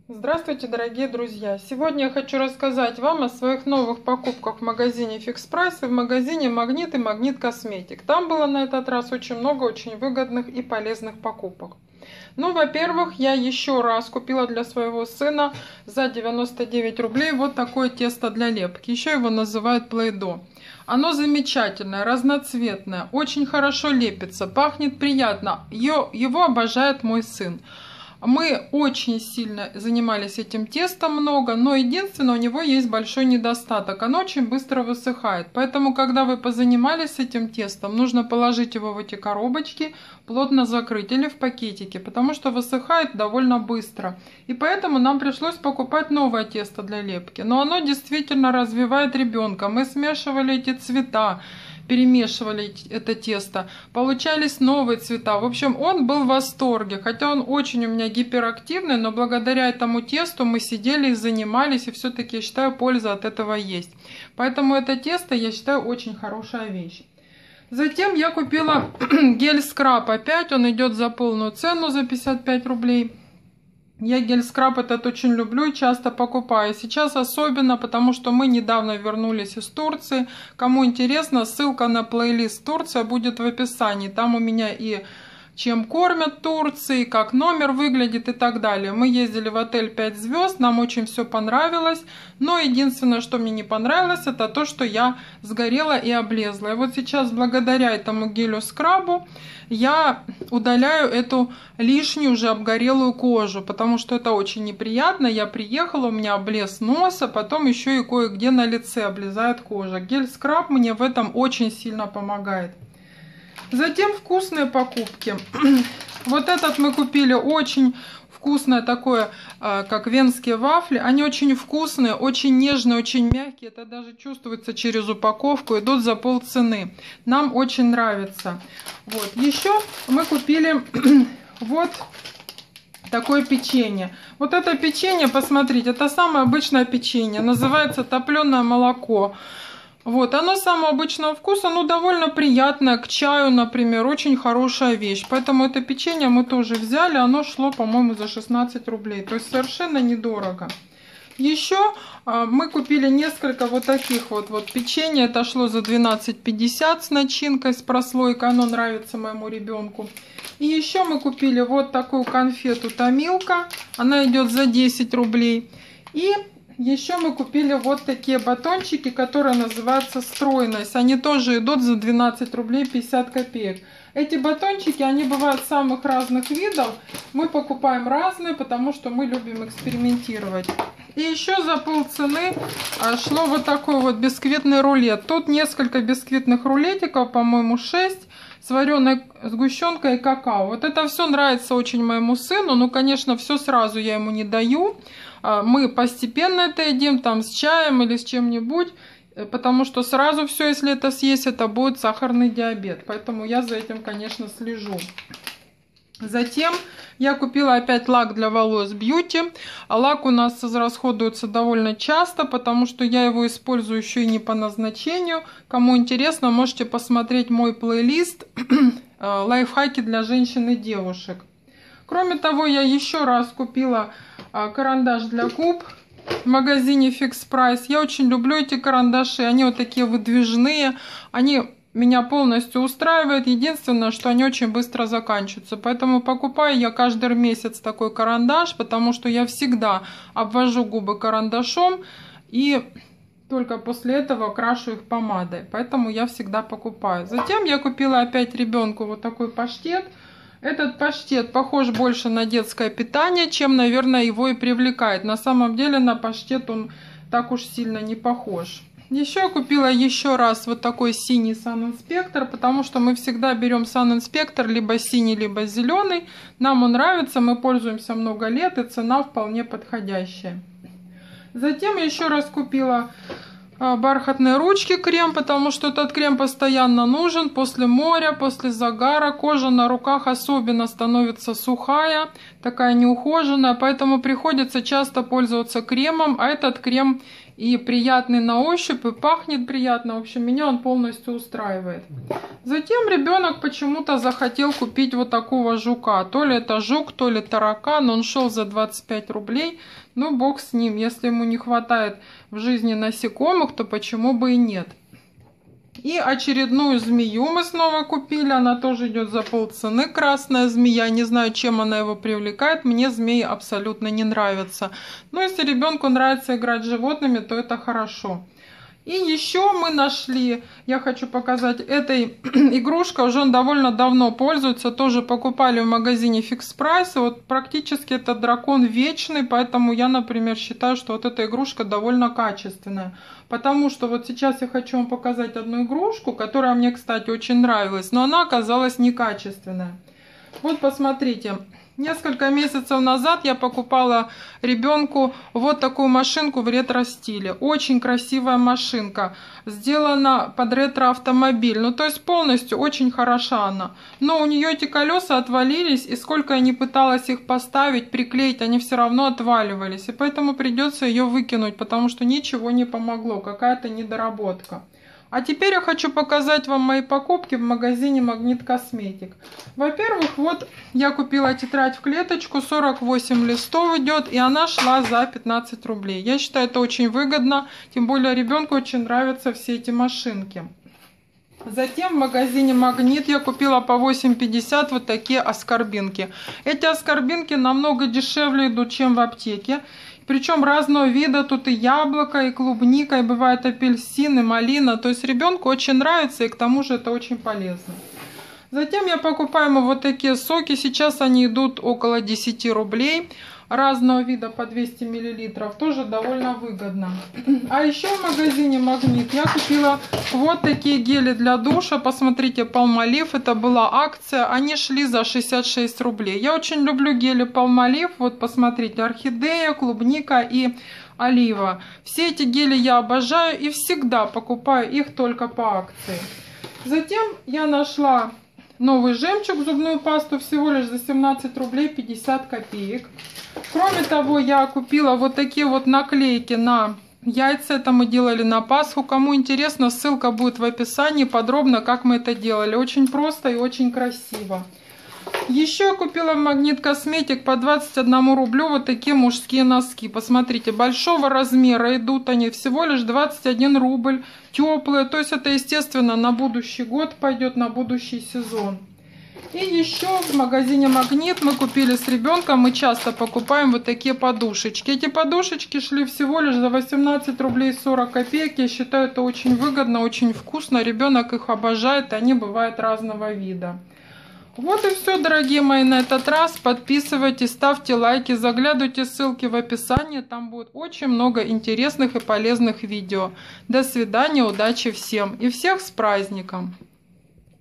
Здравствуйте, дорогие друзья! Сегодня я хочу рассказать вам о своих новых покупках в магазине Fix Price и в магазине Магнит и Магнит Косметик. Там было на этот раз очень много очень выгодных и полезных покупок. Ну, во-первых, я еще раз купила для своего сына за 99 рублей вот такое тесто для лепки. Еще его называют Play-Doh. Оно замечательное, разноцветное, очень хорошо лепится, пахнет приятно. Его обожает мой сын. Мы очень сильно занимались этим тестом много, но единственное, у него есть большой недостаток. Оно очень быстро высыхает. Поэтому, когда вы позанимались с этим тестом, нужно положить его в эти коробочки, плотно закрыть или в пакетике, потому что высыхает довольно быстро. И поэтому нам пришлось покупать новое тесто для лепки. Но оно действительно развивает ребенка. Мы смешивали эти цвета, перемешивали это тесто, получались новые цвета. В общем, он был в восторге, хотя он очень у меня гиперактивный, но благодаря этому тесту мы сидели и занимались, и все-таки, я считаю, польза от этого есть. Поэтому это тесто, я считаю, очень хорошая вещь. Затем я купила гель-скраб, опять он идет за полную цену, за 55 рублей. Я гель-скраб этот очень люблю и часто покупаю. Сейчас особенно, потому что мы недавно вернулись из Турции. Кому интересно, ссылка на плейлист Турция будет в описании. Там у меня и чем кормят Турции, как номер выглядит и так далее. Мы ездили в отель 5 звезд, нам очень все понравилось. Но единственное, что мне не понравилось, это то, что я сгорела и облезла. И вот сейчас благодаря этому гелю-скрабу я удаляю эту лишнюю уже обгорелую кожу, потому что это очень неприятно. Я приехала, у меня облез нос, а потом еще и кое-где на лице облезает кожа. Гель-скраб мне в этом очень сильно помогает. Затем вкусные покупки. Вот этот мы купили, очень вкусное такое, как венские вафли. Они очень вкусные, очень нежные, очень мягкие. Это даже чувствуется через упаковку. Идут за полцены. Нам очень нравится. Вот. Еще мы купили вот такое печенье. Вот это печенье, посмотрите, это самое обычное печенье. Называется топленое молоко. Вот, оно самого обычного вкуса, но довольно приятное, к чаю, например, очень хорошая вещь. Поэтому это печенье мы тоже взяли, оно шло, по-моему, за 16 рублей, то есть совершенно недорого. Еще мы купили несколько вот таких вот печенье, это шло за 12,50 с начинкой, с прослойкой, оно нравится моему ребенку. И еще мы купили вот такую конфету Томилка, она идет за 10 рублей. И еще мы купили вот такие батончики, которые называются «Стройность». Они тоже идут за 12 рублей 50 копеек. Эти батончики, они бывают самых разных видов. Мы покупаем разные, потому что мы любим экспериментировать. И еще за полцены шло вот такой вот бисквитный рулет. Тут несколько бисквитных рулетиков, по-моему, 6. С вареной сгущенкой и какао. Вот это все нравится очень моему сыну. Ну, конечно, все сразу я ему не даю. Мы постепенно это едим, там с чаем или с чем-нибудь. Потому что сразу все, если это съесть, это будет сахарный диабет. Поэтому я за этим, конечно, слежу. Затем я купила опять лак для волос Beauty. Лак у нас расходуется довольно часто, потому что я его использую еще и не по назначению. Кому интересно, можете посмотреть мой плейлист «Лайфхаки для женщин и девушек». Кроме того, я еще раз купила карандаш для губ в магазине Fix Price. Я очень люблю эти карандаши, они вот такие выдвижные, они меня полностью устраивают. Единственное, что они очень быстро заканчиваются. Поэтому покупаю я каждый месяц такой карандаш, потому что я всегда обвожу губы карандашом и только после этого крашу их помадой. Поэтому я всегда покупаю. Затем я купила опять ребенку вот такой паштет. Этот паштет похож больше на детское питание, чем, наверное, его и привлекает. На самом деле на паштет он так уж сильно не похож. Еще я купила еще раз вот такой синий Sun Inspector, потому что мы всегда берем Sun Inspector либо синий, либо зеленый. Нам он нравится, мы пользуемся много лет, и цена вполне подходящая. Затем я еще раз купила бархатные ручки крем, потому что этот крем постоянно нужен. После моря, после загара кожа на руках особенно становится сухая, такая неухоженная, поэтому приходится часто пользоваться кремом. А этот крем и приятный на ощупь, и пахнет приятно. В общем, меня он полностью устраивает. Затем ребенок почему-то захотел купить вот такого жука. То ли это жук, то ли таракан. Он шел за 25 рублей. Ну, бог с ним. Если ему не хватает в жизни насекомых, то почему бы и нет. И очередную змею мы снова купили. Она тоже идет за полцены. Красная змея. Не знаю, чем она его привлекает. Мне змеи абсолютно не нравятся. Но если ребенку нравится играть с животными, то это хорошо. И еще мы нашли, я хочу показать, этой игрушка, уже он довольно давно пользуется, тоже покупали в магазине Fix Price. Вот практически это дракон вечный, поэтому я, например, считаю, что вот эта игрушка довольно качественная. Потому что вот сейчас я хочу вам показать одну игрушку, которая мне, кстати, очень нравилась, но она оказалась некачественная. Вот посмотрите. Несколько месяцев назад я покупала ребенку вот такую машинку в ретро-стиле. Очень красивая машинка. Сделана под ретро-автомобиль. Ну, то есть полностью очень хороша она. Но у нее эти колеса отвалились, и сколько я не пыталась их поставить, приклеить, они все равно отваливались. И поэтому придется ее выкинуть, потому что ничего не помогло. Какая-то недоработка. А теперь я хочу показать вам мои покупки в магазине Магнит Косметик. Во-первых, вот я купила тетрадь в клеточку, 48 листов идет, и она шла за 15 рублей. Я считаю, это очень выгодно, тем более ребенку очень нравятся все эти машинки. Затем в магазине Магнит я купила по 8,50 вот такие аскорбинки. Эти аскорбинки намного дешевле идут, чем в аптеке. Причем разного вида, тут и яблоко, и клубника, и бывает апельсин, и малина. То есть ребенку очень нравится, и к тому же это очень полезно. Затем я покупаю ему вот такие соки. Сейчас они идут около 10 рублей. Разного вида по 200 мл. Тоже довольно выгодно. А еще в магазине Магнит я купила вот такие гели для душа. Посмотрите, Palmolive. Это была акция. Они шли за 66 рублей. Я очень люблю гели Palmolive. Вот посмотрите, орхидея, клубника и олива. Все эти гели я обожаю и всегда покупаю их только по акции. Затем я нашла новый жемчуг, зубную пасту, всего лишь за 17 рублей 50 копеек. Кроме того, я купила вот такие вот наклейки на яйца. Это мы делали на Пасху. Кому интересно, ссылка будет в описании подробно, как мы это делали. Очень просто и очень красиво. Еще я купила в Магнит Косметик по 21 рублю вот такие мужские носки. Посмотрите, большого размера идут они, всего лишь 21 рубль. Теплые, то есть это, естественно, на будущий год пойдет, на будущий сезон. И еще в магазине Магнит мы купили с ребенком, мы часто покупаем вот такие подушечки. Эти подушечки шли всего лишь за 18 рублей 40 копеек. Я считаю, это очень выгодно, очень вкусно. Ребенок их обожает, они бывают разного вида. Вот и все, дорогие мои, на этот раз. Подписывайтесь, ставьте лайки, заглядывайте ссылки в описании. Там будет очень много интересных и полезных видео. До свидания, удачи всем и всех с праздником!